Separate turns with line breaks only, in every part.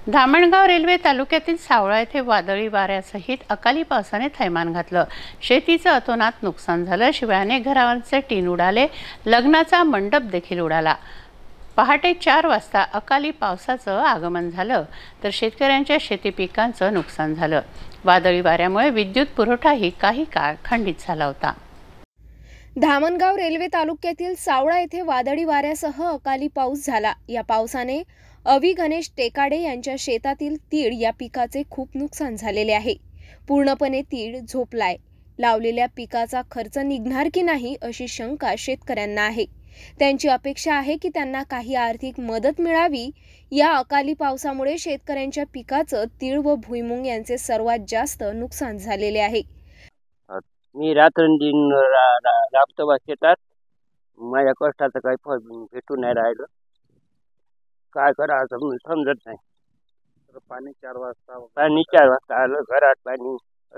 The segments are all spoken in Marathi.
धामणगाव रेल्वे तालुक्यातील सावळा येथे वादळी वाऱ्यासहित अकाली पावसाने थैमान घातलं। शेतीचं अतोनात नुकसान झालं। शिवाय अनेक घरांचे टीन उडाले, लग्नाचा मंडप देखील उडाला। पहाटे 4 वाजता अकाली पावसाचं आगमन झालं तर शेतकऱ्यांच्या शेती पिकांचं नुकसान झालं। वादळी वाऱ्यामुळे विद्युत पुरवठाही काही काळ खंडित झाला होता।
धामणगाव रेल्वे तालुक्यातील सावळा येथे वादळी वाऱ्यासह अकाली पाऊस झाला। या पावसाने अवी गणेश टेकाडे यांच्या शेतातील तीळ या पिकाचे खूप नुकसान झालेले आहे। पूर्णपणे तीळ झोपलाय। लावलेल्या पिकाचा खर्च निघणार की नाही अशी शंका शेतकऱ्यांना आहे। त्यांची अपेक्षा आहे की त्यांना काही आर्थिक मदत मिळावी। या अकाली पावसामुळे शेतकऱ्यांच्या पिकाचं तीळ व भुईमुग यांचे सर्वात जास्त नुकसान झालेले आहे।
मी रात्रंदिन राबतो शेतात, माझ्या कष्टाचं काही फळ भेटून नाही राहिलं। काय करायचं समजत नाही।
पाणी 4
वाजता आलं, घरात पाणी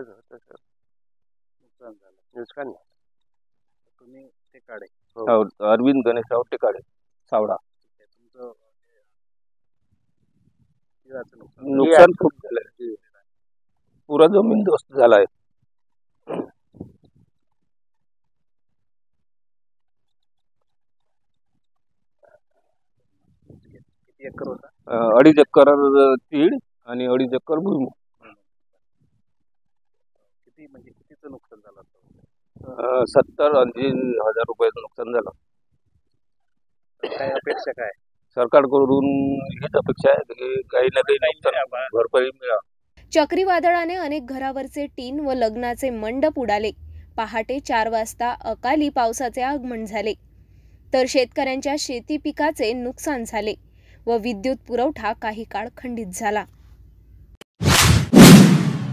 नुकसान झालं।
तुम्ही टेकाडे?
हो, अरविंद गणेशराव टेकाडे, सावळा। नुकसान खूप झालंय, पुरा जमीन दोस्त झालाय।
किती एकर होता?
2.5 एकर तीळ आणि 2.5 एकर भुईमुग।
कितीचं नुकसान झालं?
70-80 हजार रुपयाचं नुकसान झालं।
काय अपेक्षा काय?
सरकारकडून हीच अपेक्षा आहे की काही ना काही नुकसान भरपाई मिळावी।
चक्रीवादळाने अनेक घरावरचे टीन व लग्नाचे मंडप उडाले। पहाटे 4 वाजता अकाली पावसाचे आगमन झाले तर शेतकऱ्यांच्या शेती पिकाचे नुकसान झाले व विद्युत पुरवठा काही काळ खंडित झाला।